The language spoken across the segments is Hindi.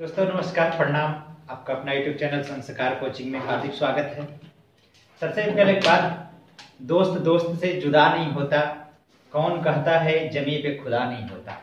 दोस्तों नमस्कार, प्रणाम। आपका अपना यूट्यूब चैनल संस्कार कोचिंग में हार्दिक स्वागत है। सबसे पहले एक बात, दोस्त दोस्त से जुदा नहीं होता। कौन कहता है जमी पे खुदा नहीं होता।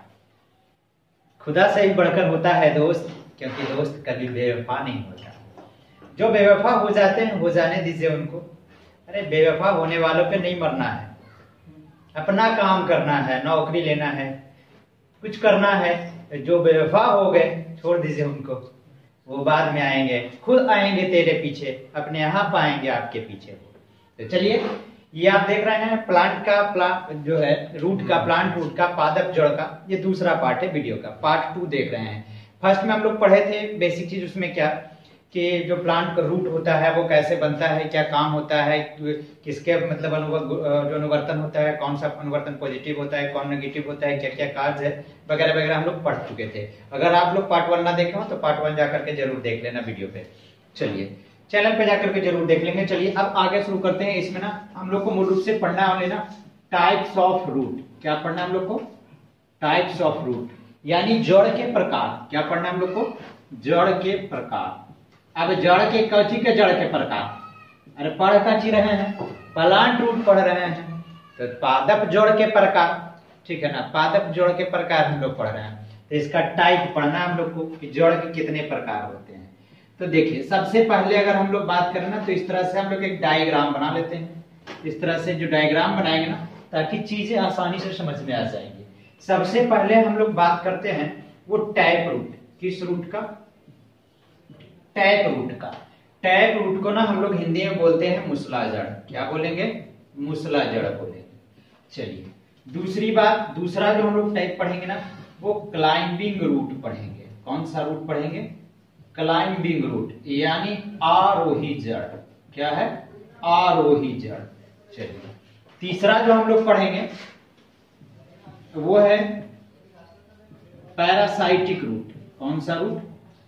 खुदा से ही बढ़कर होता है दोस्त, क्योंकि दोस्त कभी बेवफा नहीं होता। जो बेवफा हो जाते हैं हो जाने दीजिए उनको। अरे बेवफा होने वालों पे नहीं मरना है, अपना काम करना है, नौकरी लेना है, कुछ करना है। जो बेवफा हो गए छोड़ दीजिए उनको, वो बाद में आएंगे, खुद आएंगे तेरे पीछे, अपने आप आएंगे आपके पीछे। तो चलिए, ये आप देख रहे हैं प्लांट का जो है रूट का, प्लांट रूट का, पादप जड़ का, ये दूसरा पार्ट है वीडियो का। पार्ट 2 देख रहे हैं। फर्स्ट में हम लोग पढ़े थे बेसिक चीज, उसमें क्या कि जो प्लांट का रूट होता है वो कैसे बनता है, क्या काम होता है, किसके मतलब जो अनुवर्तन होता है, कौन सा अनुवर्तन पॉजिटिव होता है, कौन नेगेटिव होता है, क्या क्या कार्य है वगैरह वगैरह हम लोग पढ़ चुके थे। अगर आप लोग पार्ट 1 ना देखे हो तो पार्ट 1 जाकर के जरूर देख लेना वीडियो पे। चलिए चैनल पे जाकर के जरूर देख लेंगे। चलिए अब आगे शुरू करते हैं। इसमें ना हम लोग को मूल रूप से पढ़ना है लेना टाइप्स ऑफ रूट। क्या पढ़ना है हम लोग को? टाइप्स ऑफ रूट, यानी जड़ के प्रकार। क्या पढ़ना है हम लोग को? जड़ के प्रकार। अब जड़ के कौची के जड़ के प्रकार, अरे पढ़ काची रहे हैं, प्लांट रूट पढ़ रहे हैं तो पादप जड़ के प्रकार, ठीक है ना। पादप जड़ के प्रकार हम लोग पढ़ रहे हैं, तो इसका टाइप पढ़ना हम लोग को कि जड़ के कितने प्रकार होते हैं। तो देखिए सबसे पहले अगर हम लोग बात करें ना, तो इस तरह से हम लोग एक डायग्राम बना लेते हैं। इस तरह से जो डायग्राम बनाएंगे ना, ताकि चीजें आसानी से समझ में आ जाएंगी। सबसे पहले हम लोग बात करते हैं वो टैप रूट। किस रूट का? टैप रूट का। टैप रूट को ना हम लोग हिंदी में बोलते हैं मूसला जड़। क्या बोलेंगे? मूसला जड़ बोलेंगे। चलिए दूसरी बात, दूसरा जो हम लोग टाइप पढ़ेंगे ना, वो क्लाइंबिंग रूट पढ़ेंगे। कौन सा रूट पढ़ेंगे? क्लाइंबिंग रूट, यानी आरोही जड़। क्या है? आरोही जड़। चलिए तीसरा जो हम लोग पढ़ेंगे वो है पैरासाइटिक रूट। कौन सा रूट?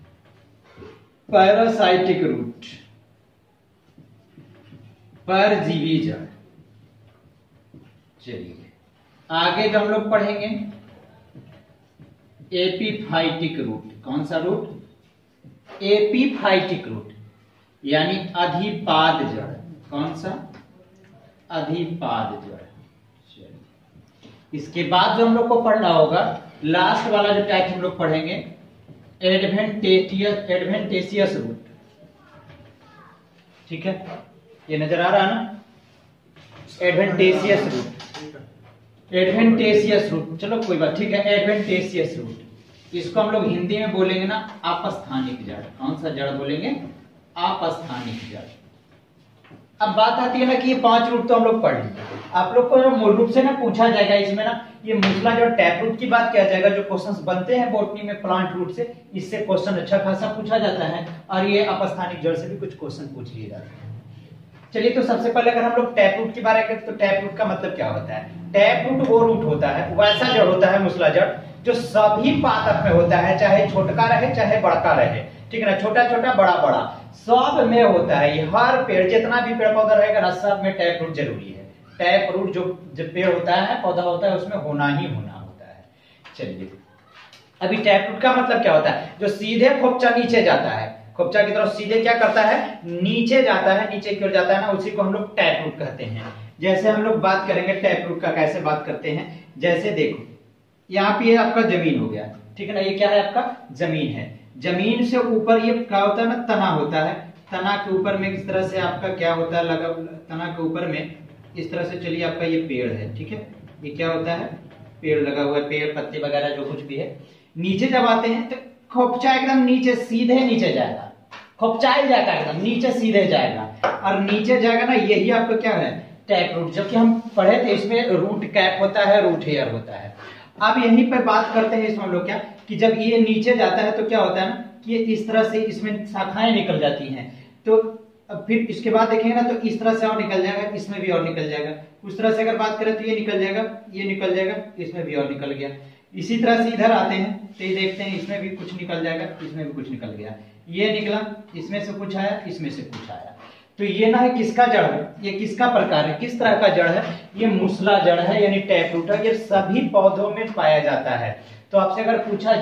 पैरासाइटिक रूट, परजीवी जड़। चलिए आगे जो हम लोग पढ़ेंगे एपीफाइटिक रूट। कौन सा रूट? एपीफाइटिक रूट, यानी अधिपाद जड़। कौन सा? अधिपाद जड़। इसके बाद जो हम लोग को पढ़ना होगा, लास्ट वाला जो टाइप हम लोग पढ़ेंगे एडवेंटेशियस रूट। ठीक है, ये नजर आ रहा है ना? Adventitious root, adventitious root. चलो कोई बात, ठीक है। एडवेंटेशियस रूट, इसको हम लोग हिंदी में बोलेंगे ना आपस्थानिक जड़। कौन सा जड़ बोलेंगे? आपस्थानिक जड़। अब बात आती है ना कि ये 5 रूट तो हम लोग पढ़ लिए। आप लोग को मूल रूप से ना पूछा जाएगा इसमें ना, ये मूसला जो टैप रूट की बात किया जाएगा। जो क्वेश्चंस बनते हैं बॉटनी में प्लांट रूट से, इससे क्वेश्चन अच्छा खासा पूछा जाता है, और ये अपस्थानिक जड़ से भी कुछ क्वेश्चन पूछ लिए जाते हैं। चलिए तो सबसे पहले अगर हम लोग टैप रूट की बात करें, तो टैप रूट का मतलब क्या होता है? टैप रूट वो रूट होता है, वैसा जड़ होता है मूसला जड़, जो सभी पादप में होता है, चाहे छोटका रहे चाहे बड़का रहे। ठीक है ना, छोटा छोटा बड़ा बड़ा सब में होता है। ये हर पेड़, जितना भी पेड़ पौधा रहेगा ना, सब में टैप रूट जरूरी है। टैप रूट जो पेड़ होता है, पौधा होता है, उसमें होना ही होना होता है। चलिए अभी टैप रूट का मतलब क्या होता है? जो सीधे खोपचा नीचे जाता है, खोपचा की तरफ सीधे क्या करता है? नीचे जाता है, नीचे की ओर जाता है ना, उसी को हम लोग टैप रूट कहते हैं। जैसे हम लोग बात करेंगे टैप रूट का, कैसे बात करते हैं, जैसे देखो यहाँ पे आपका जमीन हो गया, ठीक है ना। ये क्या है? आपका जमीन है। जमीन से ऊपर ये क्या होता है ना? तना होता है। तना के ऊपर में इस तरह से आपका क्या होता है? लगा तना के ऊपर में इस तरह से, चलिए आपका ये पेड़ है, ठीक है। ये क्या होता है? पेड़ लगा हुआ है, पेड़ पत्ते वगैरह जो कुछ भी है। नीचे जब आते हैं तो खोपचा एकदम नीचे, सीधे नीचे जाएगा, खोपचाई जाएगा, एकदम नीचे सीधे जाएगा, और नीचे जाएगा ना, यही आपका क्या है? Tap root. जबकि हम पढ़े थे इसमें रूट कैप होता है, रूट हेयर होता है। अब यहीं पर बात करते हैं इसमें हम लोग क्या, कि जब ये नीचे जाता है तो क्या होता है ना, कि इस तरह से इसमें शाखाएं निकल जाती हैं। तो अब फिर इसके बाद देखेंगे ना, तो इस तरह से और निकल जाएगा, इसमें भी और निकल जाएगा। उस तरह से अगर बात करें तो ये निकल जाएगा, ये निकल जाएगा, इसमें भी और निकल गया। इसी तरह से इधर आते हैं तो ये देखते हैं, इसमें भी कुछ निकल जाएगा, इसमें भी कुछ निकल गया। ये निकला, इसमें से कुछ आया, इसमें से कुछ आया। तो ये ना है किसका जड़ है? ये किसका प्रकार है? किस तरह का जड़ है? ये मूसला जड़ है, यानी टैप रूट है। ये सभी पौधों में पाया जाता है। तो आपसे अगर पूछा जाए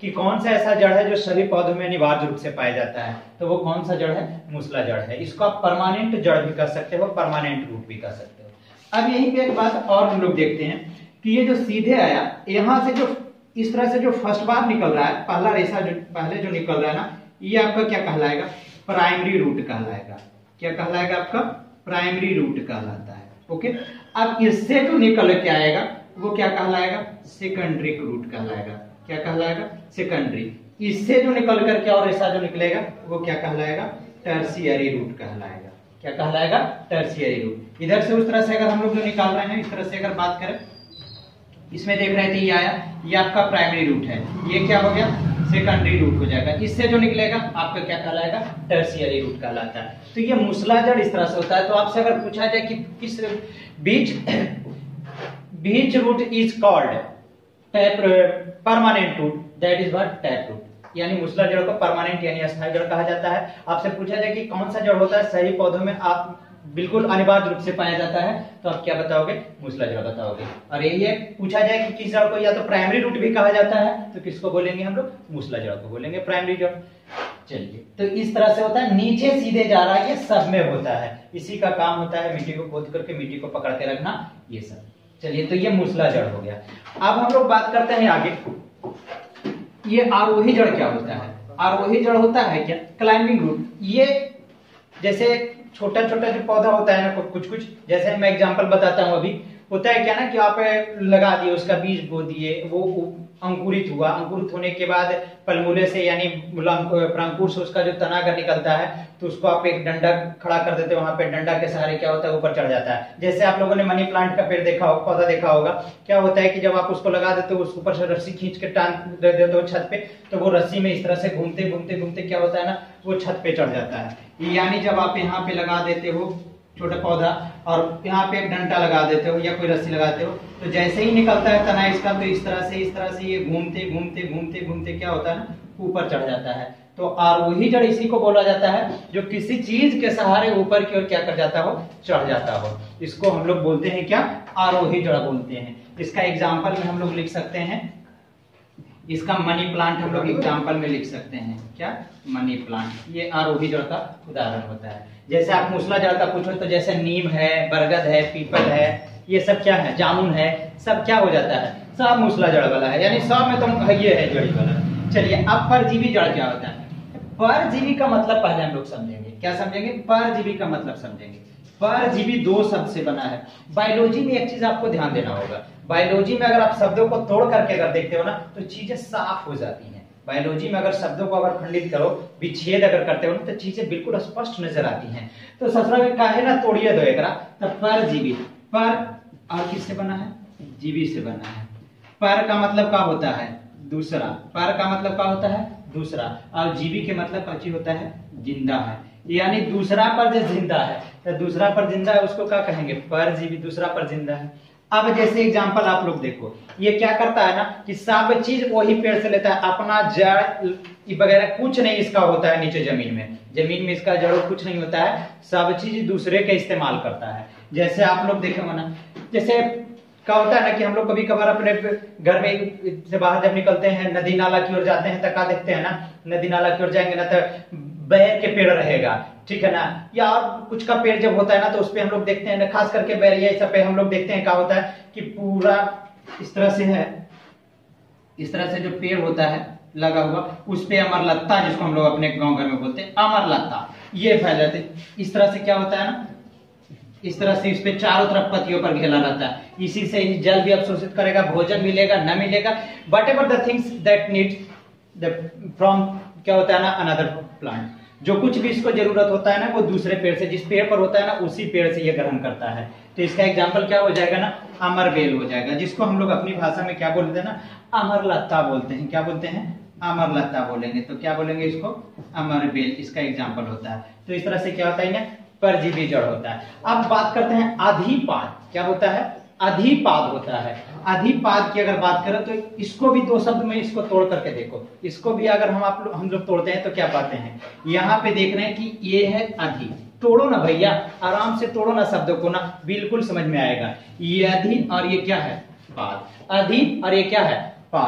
कि कौन सा ऐसा जड़ है जो सभी पौधों में अनिवार्य रूप से पाया जाता है, तो वो कौन सा जड़ है? मूसला जड़ है। इसको आप परमानेंट जड़ भी कह सकते हो, परमानेंट रूट भी कह सकते हो। अब यहीं पे एक बात और हम लोग देखते हैं कि ये जो सीधे आया, यहां से जो इस तरह से जो फर्स्ट बार निकल रहा है, पहला रेशा जो पहले जो निकल रहा है ना, ये आपका क्या कहलाएगा? प्राइमरी रूट कहलाएगा। क्या कहलाएगा? आपका प्राइमरी रूट कहलाता है। ओके, अब इससे जो निकल के आएगा वो क्या कहलाएगा? सेकेंडरी रूट कहलाएगा। क्या कहलाएगा? सेकेंडरी। इससे जो निकल करके और रेशा जो निकलेगा वो क्या कहलाएगा? टर्शियरी रूट कहलाएगा। क्या कहलाएगा? Tertiary root. इधर से उस तरह से अगर हम लोग जो निकाल रहे हैं, इस तरह से अगर बात करें, इसमें देख रहे थे ये आया, ये आपका प्राइमरी रूट है, ये क्या हो गया? सेकेंडरी रूट हो जाएगा। इससे जो निकलेगा आपका क्या कहलाएगा? टर्शियरी रूट कहलाता है। तो ये मूसला जड़ इस तरह से होता है। तो आपसे अगर पूछा जाए कि किस बीच root is called permanent root, that is what? Tap root. यानी मूसला जड़ को परमानेंट यानी अस्थायी जड़ कहा जाता है। आपसे पूछा जाए कि कौन सा जड़ होता है सही पौधों में आप बिल्कुल अनिवार्य रूप से पाया जाता है, तो आप क्या बताओगे? मूसला जड़ बताओगे। और यही है, पूछा जाए कि किस जड़ को या तो प्राइमरी रूट भी कहा जाता है, तो किसको बोलेंगे हम लोग? मूसला जड़ को बोलेंगे प्राइमरी जड़। चलिए, तो इस तरह से होता है, नीचे सीधे जा रहा है, ये सब में होता है। इसी का काम होता है मिट्टी को खोद करके मिट्टी को पकड़ के रखना, ये सब। चलिए, तो ये मूसला जड़ हो गया। अब हम लोग बात करते हैं आगे, ये आरोही जड़ क्या होता है? आरोही जड़ होता है क्या? Climbing root. ये जैसे छोटा छोटा जो पौधा होता है ना, कुछ कुछ, जैसे मैं एग्जांपल बताता हूँ। अभी होता है क्या ना कि आप लगा दिए, उसका बीज बो दिए, वो अंकुरित हुआ, अंकुरित होने के बाद पलमूले से यानी प्रांकुर से उसका जो तना अगर निकलता है, तो उसको आप एक डंडा खड़ा कर देते हो, वहां पे डंडा के सहारे क्या होता है? ऊपर चढ़ जाता है। जैसे आप लोगों ने मनी प्लांट का पेड़ देखा होगा, पौधा देखा होगा, क्या होता है कि जब आप उसको लगा देते हो, उसके ऊपर से रस्सी खींच के टांग दे देते हो छत पे, तो वो रस्सी में इस तरह से घूमते घूमते घूमते क्या होता है ना, वो छत पे चढ़ जाता है। यानी जब आप यहाँ पे लगा देते हो छोटा पौधा और यहाँ पे एक डंडा लगा देते हो या कोई रस्सी लगाते हो, तो जैसे ही निकलता है तना इसका, तो इस तरह से ये घूमते घूमते घूमते घूमते क्या होता है ना, ऊपर चढ़ जाता है। तो आरोही जड़ इसी को बोला जाता है जो किसी चीज के सहारे ऊपर की ओर क्या कर जाता हो? चढ़ जाता हो। इसको हम लोग बोलते हैं क्या? आरोही जड़ बोलते हैं। इसका एग्जाम्पल में हम लोग लिख सकते हैं, इसका मनी प्लांट हम लोग एग्जाम्पल में लिख सकते हैं। क्या? Money plant. ये आरोही जड़ का उदाहरण होता है। जैसे आप मूसला जड़ का पूछो तो जैसे नीम है, बरगद है, पीपल है, ये सब क्या है? जामुन है, सब क्या हो जाता है? सब मूसला जड़ वाला है, यानी सब में तो ये है जड़ी वाला। चलिए, अब परजीवी जड़ क्या होता है? परजीवी का मतलब पहले हम लोग समझेंगे। क्या समझेंगे? परजीवी का मतलब समझेंगे। परजीवी दो शब्द से बना है। बायोलॉजी में एक चीज आपको ध्यान देना होगा, बायोलॉजी में अगर आप शब्दों को तोड़ करके अगर देखते हो ना, तो चीजें साफ हो जाती हैं। बायोलॉजी में अगर शब्दों को अगर खंडित करो, विच्छेद अगर करते हो ना, तो चीजें बिल्कुल स्पष्ट नजर आती हैं। तो ससुरा में काहे ना तोड़िए दो एकरा, तो परजीवी। पर और किससे बना है? जीवी से बना है। पर का मतलब क्या होता है? दूसरा। पर का मतलब क्या होता है? दूसरा। और जीवी के मतलब क्या चीज होता है? जिंदा है। यानी दूसरा पर जो जिंदा है, तो दूसरा पर जिंदा है उसको क्या कहेंगे? परजीवी। दूसरा पर जिंदा है। अब जैसे एग्जांपल आप लोग देखो, ये क्या करता है ना कि सब चीज वही पेड़ से लेता है, अपना जड़ वगैरह कुछ नहीं इसका होता है नीचे जमीन में इसका जड़ कुछ नहीं होता है, सब चीज दूसरे के इस्तेमाल करता है। जैसे आप लोग देखे ना, जैसे क्या होता है ना कि हम लोग कभी कभार अपने घर में से बाहर जब निकलते हैं, नदी नाला की ओर जाते हैं, तो क्या देखते हैं ना, नदी नाला की ओर जाएंगे ना तो बैर के पेड़ रहेगा, ठीक है ना, या और कुछ का पेड़ जब होता है ना, तो उस पे हम लोग देखते हैं ना, खास करके बैरिया सब पे हम लोग देखते हैं क्या होता है कि पूरा इस तरह से है, इस तरह से जो पेड़ होता है लगा हुआ, उस पे अमरलत्ता, जिसको हम लोग अपने गांव घर में बोलते हैं अमरलत्ता, ये फैलाते। इस तरह से क्या होता है ना, इस तरह से इस पे चारों तरफ पत्तियों पर घेरा रहता है। इसी से जल भी अवशोषित करेगा, भोजन मिलेगा न मिलेगा, whatever the things that needs the from क्या होता है ना अनदर प्लांट, जो कुछ भी इसको जरूरत होता है ना, वो दूसरे पेड़ से, जिस पेड़ पर होता है ना उसी पेड़ से ये ग्रहण करता है। तो इसका एग्जाम्पल क्या हो जाएगा ना, अमरबेल हो जाएगा, जिसको हम लोग अपनी भाषा में क्या बोलते हैं ना, अमरलत्ता बोलते हैं। क्या बोलते हैं? अमरलत्ता बोलेंगे। तो क्या बोलेंगे इसको? अमरबेल, इसका एग्जाम्पल होता है। तो इस तरह से क्या होता है ना, परजीवी जड़ होता है। अब बात करते हैं अधिपाद। क्या होता है? अधिपाद होता है। अधिपाद की अगर बात करें तो इसको भी दो शब्द में इसको तोड़ करके देखो, इसको भी अगर हम लोग तोड़ते हैं तो क्या पाते हैं, यहाँ पे देख रहे हैं कि ये है अधि। तोड़ो ना भैया, आराम से तोड़ो ना शब्दों को ना, बिल्कुल समझ में आएगा। ये अधि और ये क्या है? पाद। अधि और ये क्या है? पाद।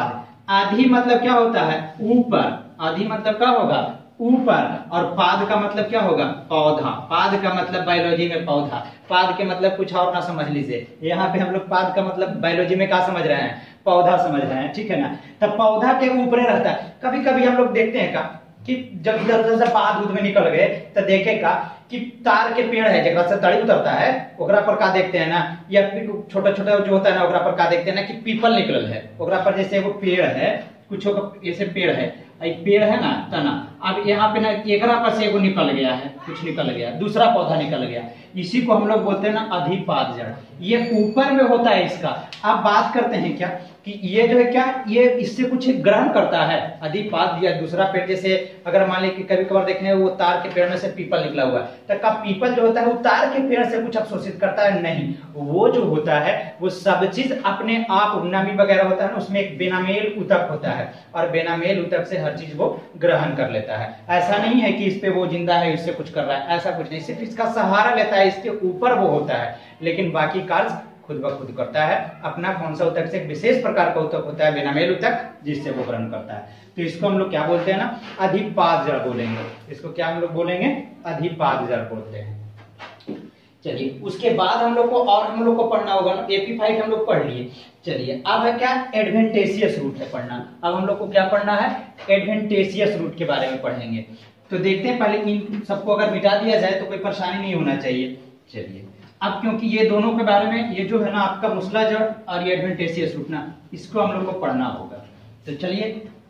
आधि मतलब क्या होता है? ऊपर। आधि मतलब क्या होगा? ऊपर। और पाद का मतलब क्या होगा? पौधा। पाद का मतलब बायोलॉजी में पौधा। पाद के मतलब कुछ और ना समझ लीजिए, यहाँ पे हम लोग पाद का मतलब बायोलॉजी में क्या समझ रहे हैं? पौधा समझ रहे हैं, ठीक है ना। तब पौधा के ऊपर रहता है। कभी कभी हम लोग देखते हैं का कि जब इधर उधर से पाद दूध में निकल गए तो देखे का कि तार के पेड़ है जगह से तड़ी उतरता है, ओकरा पर का देखते हैं ना, या फिर छोटा छोटा जो होता है ना ओकरा पर का देखते हैं ना कि पीपल निकलल है, ओकरा पर जैसे एगो पेड़ है, कुछ ऐसे पेड़ है, पेड़ है ना तना, अब यहाँ पे ना एकरा पर से एगो निकल गया है, कुछ निकल गया, दूसरा पौधा निकल गया, इसी को हम लोग बोलते हैं ना अधिपाद जड़। ये ऊपर में होता है इसका। अब बात करते हैं क्या कि ये जो है क्या, ये इससे कुछ ग्रहण करता है अधिपाद या दूसरा पेड़। जैसे अगर मान लीजिए कभी कभार देखें वो तार के पेड़ में से पीपल निकला हुआ है, तो का पीपल जो होता है वो तार के पेड़ से कुछ अवशोषित करता है? नहीं, वो जो होता है वो सब चीज अपने आप, नमी वगैरह होता है ना, उसमें एक बेनामेल ऊतक होता है और बेनामेल ऊतक से हर चीज वो ग्रहण कर लेता है। ऐसा नहीं है कि इस पे वो जिंदा है इससे कुछ कर रहा है, ऐसा कुछ नहीं, सिर्फ इसका सहारा लेता है, इसके ऊपर वो होता है, लेकिन बाकी कार्य खुद ब खुद करता है अपना। कौन सा ऊतक से? एक विशेष प्रकार का ऊतक होता है बेनामेल ऊतक, जिससे वो ग्रहण करता है। तो इसको हम लोग क्या बोलते हैं ना? अधिपाद जड़ बोलेंगे। इसको क्या हम लोग बोलेंगे? अधिपाद जड़ बोलते हैं। चलिए उसके बाद हम लोग को और हम लोग को पढ़ना होगा ना, एपीफाइट हम लोग पढ़ लिए। चलिए अब है क्या? एडवेंटेशियस रूट है पढ़ना। अब हम लोग को क्या पढ़ना है? एडवेंटेशियस रूट के बारे में पढ़ेंगे। तो देखते हैं पहले इन सबको अगर मिटा दिया जाए तो कोई परेशानी नहीं होना चाहिए। चलिए अब क्योंकि ये दोनों के बारे में, ये जो है ना आपका मुसला जड़ और ये एडवेंटेशियस रूट ना, इसको हम लोग को पढ़ना होगा। तो चलिए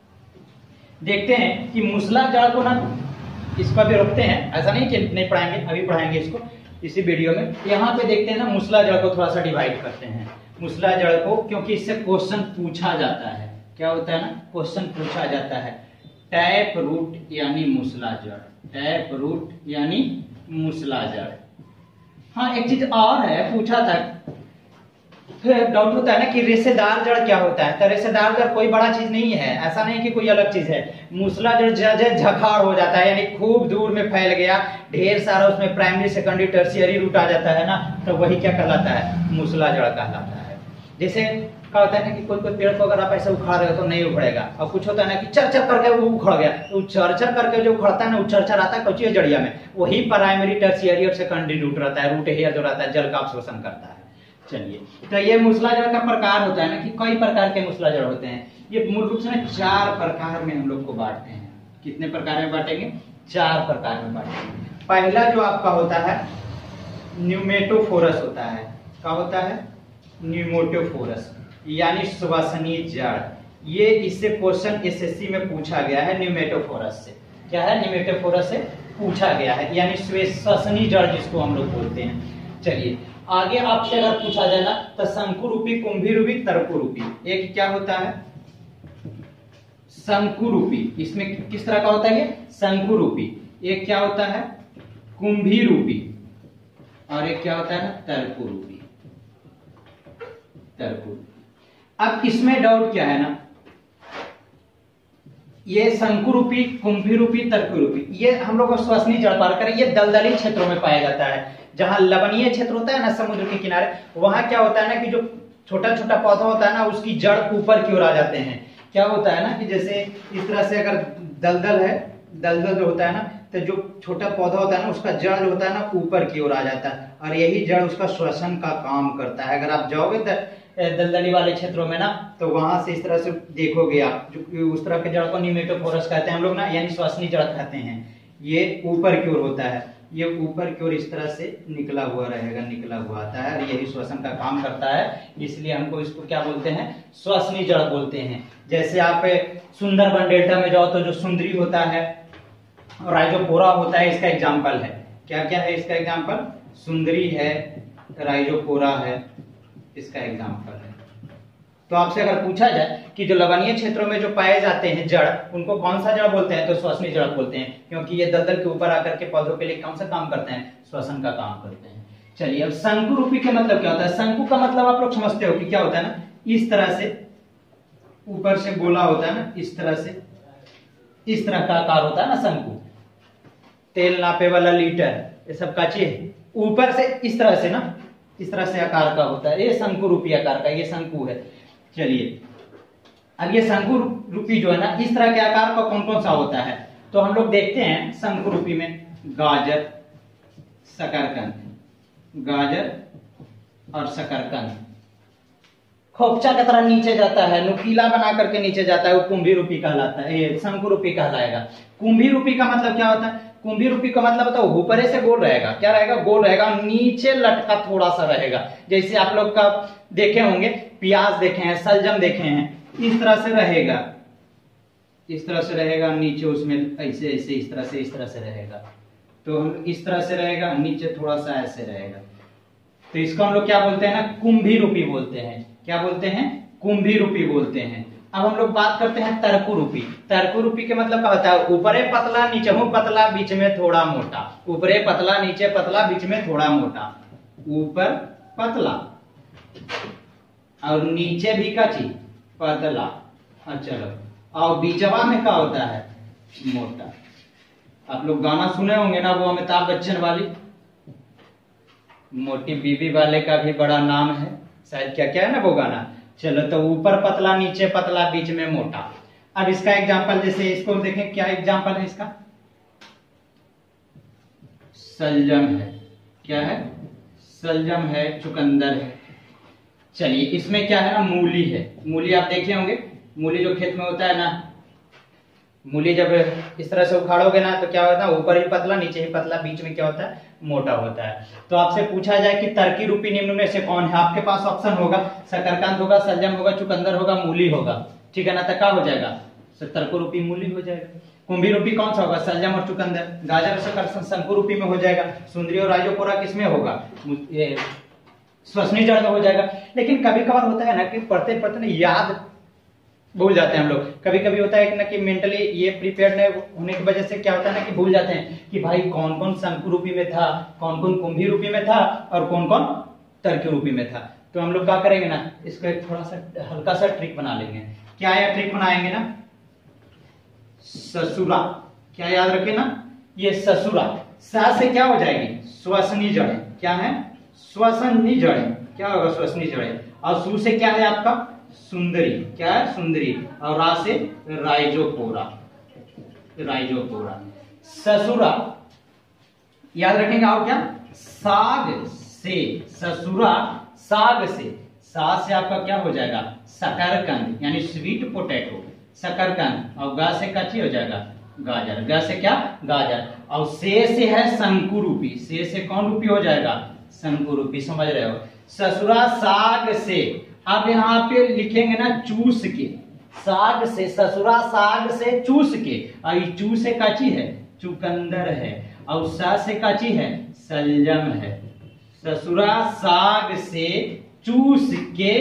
देखते हैं कि मुसला जड़ को ना, इसको अभी रोकते हैं, ऐसा नहीं कि नहीं पढ़ाएंगे, अभी पढ़ाएंगे इसको इसी वीडियो में। यहाँ पे देखते हैं ना मुसला जड़ को थोड़ा सा डिवाइड करते हैं। मुसला जड़ को, क्योंकि इससे क्वेश्चन पूछा जाता है, क्या होता है ना, क्वेश्चन पूछा जाता है। टैप रूट यानी मुसला जड़, टैप रूट यानी मुसला जड़। हाँ एक चीज और है, पूछा था, फिर डाउट होता है ना कि रेशेदार जड़ क्या होता है। तो रेशेदार जड़ कोई बड़ा चीज नहीं है, ऐसा नहीं कि कोई अलग चीज है। मुसला जड़ झखाड़ हो जाता है, यानी खूब दूर में फैल गया, ढेर सारा उसमें प्राइमरी सेकेंडरी टर्शियरी रूट आ जाता है ना, तो वही क्या कहलाता है? मुसला जड़ कहलाता है। जैसे क्या होता है ना कि कोई कोई पेड़ को अगर आप ऐसे उखाड़ रहे हो तो नहीं उखड़ेगा, और कुछ होता है ना कि चर चर करके वो उखड़ गया, तो चर चर करके जो उखड़ता है ना, उछर आता है कच्ची जड़िया में, वही प्राइमरी टर्शियरी और सेकेंडरी रूट रहता है। रूट हेयर जो रहता है जल का अवशोषण करता है। चलिए तो ये मुसला जड़ का प्रकार होता है ना कि कई प्रकार के मुसला जड़ होते हैं। ये मूल रूप से ना 4 प्रकार में हम लोग को बांटते हैं। कितने प्रकार में बांटेंगे? 4 प्रकार में बांटेंगे। पहला जो आपका होता है न्यूमेटोफोरस होता है। क्या होता है? न्यूमेटोफोरस यानी श्वसनी जड़। ये इससे क्वेश्चन एसएससी में पूछा गया है, न्यूमेटोफोरस से। क्या है? न्यूमेटोफोरस से पूछा गया है, यानी श्वसनी जड़ जिसको हम लोग बोलते हैं। चलिए आगे आपसे अगर पूछा जाए ना तो शंकु रूपी, कुंभी रूपी, तरकु रूपी। एक क्या होता है? शंकु रूपी। इसमें किस तरह का होता है? ये शंकु रूपी। एक क्या होता है? कुंभी रूपी, और एक क्या होता है ना? तरकु रूपी। तरकु। अब इसमें डाउट क्या है ना, ये शंकु रूपी, कुंभी रूपी, तरकु रूपी, ये हम लोग को श्वसनी जड़ पार करें। ये दलदली क्षेत्रों में पाया जाता है, जहां लवणीय क्षेत्र होता है ना समुद्र के किनारे, वहां क्या होता है ना कि जो छोटा छोटा पौधा होता है ना उसकी जड़ ऊपर की ओर आ जाते हैं। क्या होता है ना कि जैसे इस तरह से अगर दलदल है, दलदल जो होता है ना, तो जो छोटा पौधा होता है ना उसका जड़ जो होता है ना ऊपर की ओर आ जाता है, और यही जड़ उसका श्वसन का काम करता है। अगर आप जाओगे दलदली वाले क्षेत्रों में ना, तो वहां से इस तरह से देखोगे आप, जो उस तरह के जड़ को न्यूमेटोफोरस कहते हैं हम लोग ना, यानी श्वसनी जड़ कहते हैं। ये ऊपर की ओर होता है, ये ऊपर की ओर इस तरह से निकला हुआ रहेगा, निकला हुआ आता है, और यही श्वसन का काम करता है। इसलिए हमको इसको क्या बोलते हैं? श्वसनी जड़ बोलते हैं। जैसे आप सुंदरबन डेल्टा में जाओ तो जो सुंदरी होता है और राइजोपोरा होता है, इसका एग्जाम्पल है। क्या क्या है इसका एग्जाम्पल? सुंदरी है, राइजोपोरा है, इसका एग्जाम्पल है। तो आपसे अगर पूछा जाए कि जो लवणीय क्षेत्रों में जो पाए जाते हैं जड़, उनको कौन सा जड़ बोलते हैं, तो श्वसनी जड़ बोलते हैं, क्योंकि ये दलदल के ऊपर आकर के पौधों के लिए कौन सा काम करते हैं? श्वसन का काम करते हैं। चलिए अब शंकु रूपी का मतलब क्या होता है? शंकु का मतलब आप लोग समझते हो कि क्या होता है ना, इस तरह से ऊपर से गोला होता है ना, इस तरह से, इस तरह का आकार होता है ना शंकु। तेल नापे वाला लीटर, ये सब का चीज ऊपर से इस तरह से ना, इस तरह से आकार का होता है, ये शंकु रूपी आकार का, ये शंकु है। चलिए अब ये शंकु रूपी जो है ना, इस तरह के आकार का कौन कौन सा होता है, तो हम लोग देखते हैं शंकु रूपी में गाजर, शकरकंद, गाजर और शकरकंद खोपचा की तरह नीचे जाता है, नुकीला बना करके नीचे जाता है, वो कुंभी रूपी कहलाता है, ये शंकु रूपी कहलाएगा। कुंभी रूपी का मतलब क्या होता है, कुंभी रूपी का मतलब होता है ऊपरे से गोल रहेगा, क्या रहेगा, गोल रहेगा, नीचे लटका थोड़ा सा रहेगा। जैसे आप लोग का देखे होंगे, प्याज देखे हैं, सलजम देखे हैं, इस तरह से रहेगा, इस तरह से रहेगा, नीचे उसमें ऐसे ऐसे इस तरह से रहेगा। तो हम इस तरह से रहेगा, नीचे थोड़ा सा ऐसे रहेगा, तो इसको हम लोग क्या बोलते हैं ना, कुंभी रूपी बोलते हैं। क्या बोलते हैं, कुंभी रूपी बोलते हैं। अब हम लोग बात करते हैं तरकु रूपी। तरकु रूपी के मतलब क्या होता है, ऊपरे पतला, नीचे पतला, बीच में थोड़ा मोटा, ऊपरे पतला, नीचे पतला, बीच में थोड़ा मोटा, ऊपर पतला और नीचे भी का चीज पतला। चलो, और बीचवा में क्या होता है, मोटा। आप लोग गाना सुने होंगे ना, वो अमिताभ बच्चन वाली, मोटी बीबी वाले का भी बड़ा नाम है शायद, क्या क्या है ना वो गाना। चलो, तो ऊपर पतला, नीचे पतला, बीच में मोटा। अब इसका एग्जांपल, जैसे इसको देखें, क्या एग्जांपल है इसका, सलजम है, क्या है, सलजम है, चुकंदर है। चलिए, इसमें क्या है ना, मूली है। मूली आप देखे होंगे, मूली जो खेत में होता है ना, मूली जब इस तरह से उखाड़ोगे ना, तो क्या होता है, ऊपर ही पतला, नीचे ही पतला, बीच में क्या होता है, मोटा होता है। तो आपसे पूछा जाए कि तरकी रूपी निम्न में से कौन है, आपके पास ऑप्शन होगा, शकरकंद होगा, सलजम होगा, चुकंदर होगा, मूली होगा, ठीक है ना। तो क्या हो जाएगा, तरकु रूपी मूली हो जाएगा। कुंभी रूपी कौन सा होगा, सलजम और चुकंदर। गाजर शकरकंद शंकु रूपी में हो जाएगा। सुंदरी और राइजोपोरा किसमें होगा, श्वसनी जड़ में हो जाएगा। लेकिन कभी कभार होता है ना कि पढ़ते पढ़ते ना याद भूल जाते हैं हम लोग। कभी कभी होता है कि ना कि मेंटली ये प्रिपेयर नहीं होने की वजह से क्या होता है ना कि भूल जाते हैं कि भाई कौन कौन शंकु रूपी में था, कौन कौन कुंभी रूपी में था और कौन कौन तरकी रूपी में था। तो हम लोग क्या करेंगे ना, इसको एक थोड़ा सा हल्का सा ट्रिक बना लेंगे। क्या यह ट्रिक बनाएंगे ना, ससुरा, क्या याद रखे ना, ये ससुरा, सा से क्या हो जाएगी, श्वसनी जड़ें। क्या है, श्वसनी जड़ें, क्या होगा, श्वसनी जड़ें। और सु से क्या है आपका, सुंदरी, क्या है, सुंदरी। और रा से राइजोपोरा, राइजोपोरा। ससुरा याद रखेंगे, और क्या, साग से, ससुरा साग से, सा से आपका क्या हो जाएगा, शकरकंद यानी स्वीट पोटैटो, शकरकंद। और गा से क्या हो जाएगा, गाजर, गा से क्या, गाजर। और से है शंकु रूपी, से कौन रूपी हो जाएगा, शंकु रूपी, समझ रहे हो। ससुरा साग से, अब यहाँ पे लिखेंगे ना चूस के, साग से, ससुरा साग से चूस के। और ये चू से काची है, चुकंदर है। और सा से काची है, सलजम है। ससुरा साग से चूस के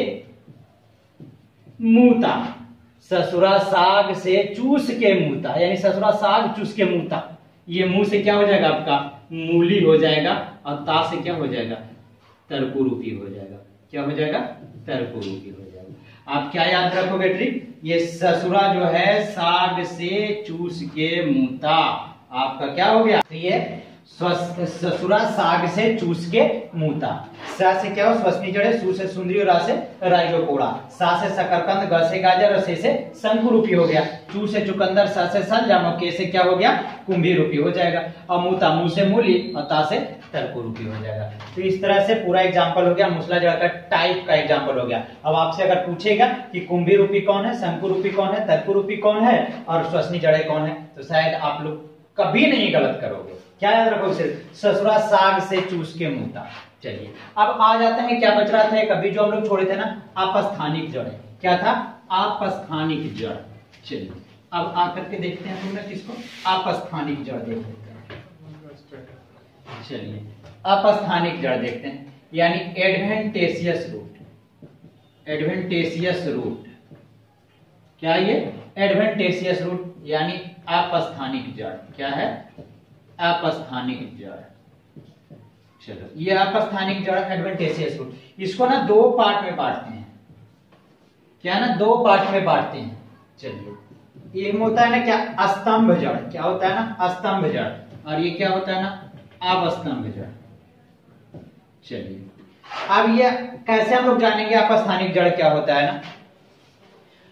मूता, ससुरा साग से चूस के मूता, यानी ससुरा साग चूस के मूता। ये मुंह से क्या हो जाएगा आपका, मूली हो जाएगा। और ता से क्या हो जाएगा, तरकु रूपी हो जाएगा। क्या हो जाएगा, तरकु रूपी हो जाएगा। आप क्या याद रखोगे ट्रिक, ये ससुरा जो है साग से चूस के मूता, आपका क्या हो गया, तो ये ससुरा साग से चूस के मूता। सा से क्या हो, श्वसनी जड़े, सु से सुंदरी और रा से राइजोपोरा। सा से शकरकंद, ग से गाजर और से शंकु रूपी हो गया। चू से चुकंदर, सा से सलजम और के से क्या हो गया, कुंभी रूपी हो जाएगा। और मूता, मुंह से मूली और ता से तरकु रूपी हो जाएगा। तो इस तरह से पूरा एग्जाम्पल हो गया, मूसला जड़ का टाइप का एग्जाम्पल हो गया। अब आपसे अगर पूछेगा कि कुंभी रूपी कौन है, शंकु रूपी कौन है, तरकु रूपी कौन है और श्वसनी जड़े कौन है, तो शायद आप लोग कभी नहीं गलत करोगे। क्या याद रखोगे, सिर्फ ससुरा साग से चूस के मूता। चलिए, अब आ जाते हैं, क्या बच रहा था कभी जो हम लोग छोड़े थे ना, आपस्थानिक जड़। क्या था, आपस्थानिक जड़। चलिए, अब आकर के देखते हैं तुमने किसको, आपस्थानिक जड़ देख लेते हैं। चलिए, आपस्थानिक जड़ देखते हैं, यानी एडवेंटेशियस रूट। एडवेंटेशियस रूट, क्या ये, एडवेंटेशियस रूट यानी आपस्थानिक जड़। क्या है, आपस्थानिक जड़। चलो, ये आपस्थानिक जड़, एडवेंटेशियस रूट। इसको ना दो पार्ट में बांटते हैं। क्या ना, दो पार्ट में बांटते हैं। चलिए, ये होता है ना क्या, अस्तंभ जड़। क्या होता है ना, अस्तंभ जड़। और ये क्या होता है ना, अवस्तंभ जड़। चलिए, अब ये कैसे हम लोग जानेंगे आपस्थानिक जड़ क्या होता है ना।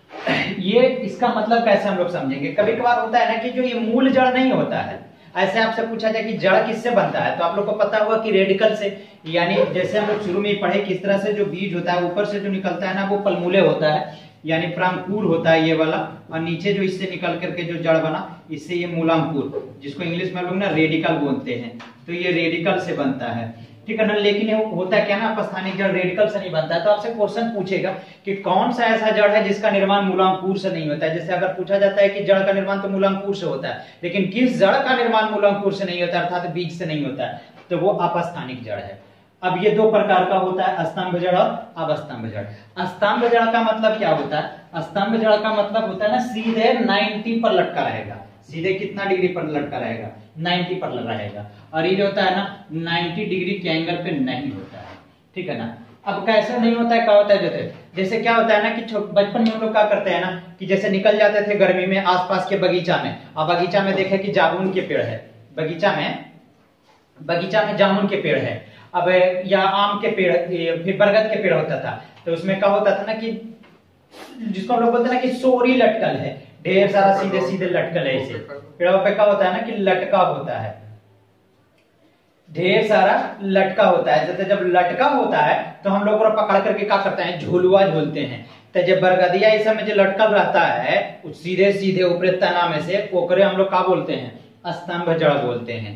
ये इसका मतलब कैसे हम लोग समझेंगे? कभी कभार होता है ना कि जो ये मूल जड़ नहीं होता है, ऐसे आपसे पूछा जाए कि जड़ किससे बनता है, तो आप लोग को पता होगा कि रेडिकल से, यानी जैसे हम लोग शुरू में ही पढ़े किस तरह से जो बीज होता है ऊपर से जो निकलता है ना वो पल्मूले होता है, यानी प्रांकुर होता है ये वाला, और नीचे जो इससे निकल करके जो जड़ बना इससे ये मूलांकुर, जिसको इंग्लिश में लोग ना रेडिकल बोलते हैं, तो ये रेडिकल से बनता है, ठीक है ना। लेकिन ये होता क्या ना, अपस्थानिक जड़ रेडिकल से नहीं बनता है। तो आपसे क्वेश्चन पूछेगा कि कौन सा ऐसा जड़ है जिसका निर्माण मूलांकुर से नहीं होता है। जैसे अगर पूछा जाता है कि जड़ का निर्माण तो मूलांकुर से होता है, लेकिन किस जड़ का निर्माण मूलांकुर से नहीं होता है, अर्थात बीज से नहीं होता है, तो वो अपस्थानिक जड़ है। अब ये दो प्रकार का होता है, स्तंभ जड़ और अवस्तंभ जड़। स्तंभ जड़ का मतलब क्या होता है? स्तंभ जड़ का मतलब होता है ना सीधे 90 पर लटका रहेगा, सीधे कितना डिग्री पर लटका रहेगा? 90 पर रहेगा। और ये जो होता है ना 90 डिग्री के एंगल पे नहीं होता है, ठीक है ना। अब कैसे नहीं होता है, क्या होता है? जैसे क्या होता है ना कि बचपन में हम लोग क्या करते हैं ना कि जैसे निकल जाते थे गर्मी में आसपास के बगीचा में, और बगीचा में देखे कि जामुन के पेड़ है, बगीचा में जामुन के पेड़ है, अब या आम के पेड़, फिर बरगद के पेड़ होता था, तो उसमें क्या होता था ना कि जिसको हम लोग बोलते हैं ना कि सोरी लटकल है, ढेर सारा सीधे सीधे लटकल है, ऐसे पेड़ों पे क्या होता है ना कि लटका होता है, ढेर सारा लटका होता है। जब लटका होता है तो हम लोग पकड़ करके क्या करते हैं? झुलुआ झूलते हैं। तो जब बरगदिया इस समय जो लटकल रहता है सीधे सीधे ऊपरी तना में से, ओकरे हम लोग क्या बोलते हैं? स्तंभ जड़ बोलते हैं।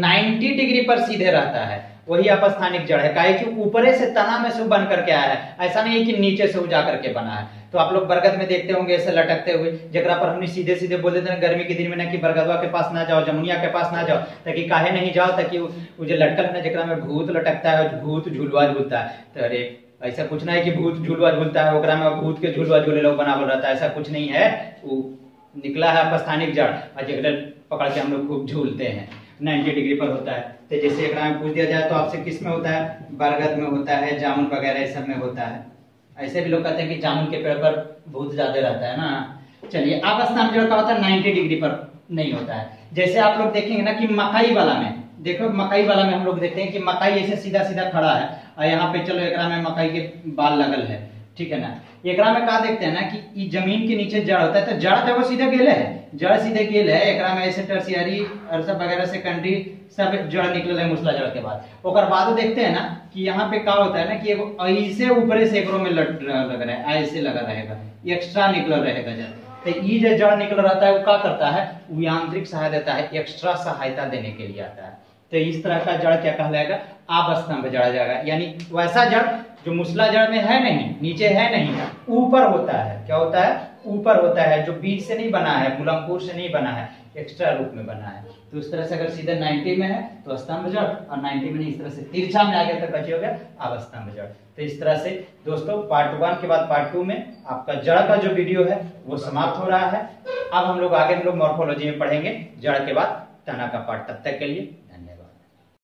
90 डिग्री पर सीधे रहता है, वही अपस्थानिक जड़ है। काहे कि ऊपरे से तना में से बन करके आया है, ऐसा नहीं है कि नीचे से जा करके बना है। तो आप लोग बरगद में देखते होंगे ऐसे लटकते हुए, जगरा पर हमने सीधे सीधे बोल देते हैं गर्मी के दिन में ना कि बरगदवा के पास ना जाओ, जमुनिया के पास ना जाओ, ताकि काहे नहीं जाओ, ताकि वो जो लटकल है ना जगरा में भूत लटकता है, भूत झुलवा झूलता है। तो अरे ऐसा कुछ नहीं कि भूत झुलवा झूलता है, ओकरा में भूत के झुलवा झूले लोग बनावल रहता है, ऐसा कुछ नहीं है। वो निकला है अपस्थानिक जड़, और जगरा पकड़ के हम लोग खूब झूलते हैं, 90 डिग्री पर होता है। तो जैसे एक में पूछ दिया जाए तो आपसे किस में होता है? बरगद में होता है, जामुन वगैरह सब में होता है। ऐसे भी लोग कहते हैं कि जामुन के पेड़ पर भूत ज्यादा रहता है ना। चलिए, अवस्थान जो होता है 90 डिग्री पर नहीं होता है। जैसे आप लोग देखेंगे ना कि मकई वाला में, देखो मकई वाला में हम लोग देखते हैं कि मकई ऐसे सीधा सीधा खड़ा है, और यहाँ पे चलो एकरा में मकई के बाल लगल है, ठीक है ना। एकरा में क्या देखते हैं ना कि जमीन के नीचे जड़ होता है, तो जड़ तो वो सीधे गेले है, जड़ सीधे गेल है, एकरा में ऐसे टर्शियरी और सब वगैरह सेकेंडरी सब जड़ निकल है मुसला जड़ के बाद। ओकर बाद देखते हैं ना कि यहाँ पे क्या होता है ना कि एगो ऐसे ऊपरे से एकरो में लग रहा है, ऐसे लगा रहेगा, एक्स्ट्रा निकल रहेगा जड़। तो ये जो जड़ निकल रहता है वो क्या करता है? वो यांत्रिक सहायता देता है, एक्स्ट्रा सहायता देने के लिए आता है। तो इस तरह का जड़ क्या कहलाएगा? अवस्तंभ जड़ जाएगा। यानी वैसा जड़ जो मुसला जड़ में है नहीं, नीचे है नहीं, ऊपर होता है। क्या होता है? ऊपर होता है, जो बीज से नहीं बना है, मूलांकुर से नहीं बना है, एक्स्ट्रा रूप में बना है। तो इस तरह से अगर सीधे 90 में है तो स्तंभ जड़, और 90 में नहीं इस तरह से तिरछा में आगे तक बचे हो गया अवस्तंभ जड़। तो इस तरह से दोस्तों पार्ट 1 के बाद पार्ट 2 में आपका जड़ का जो वीडियो है वो समाप्त हो रहा है। अब हम लोग आगे मॉर्फोलॉजी में पढ़ेंगे जड़ के बाद तना का पार्ट। तब तक के लिए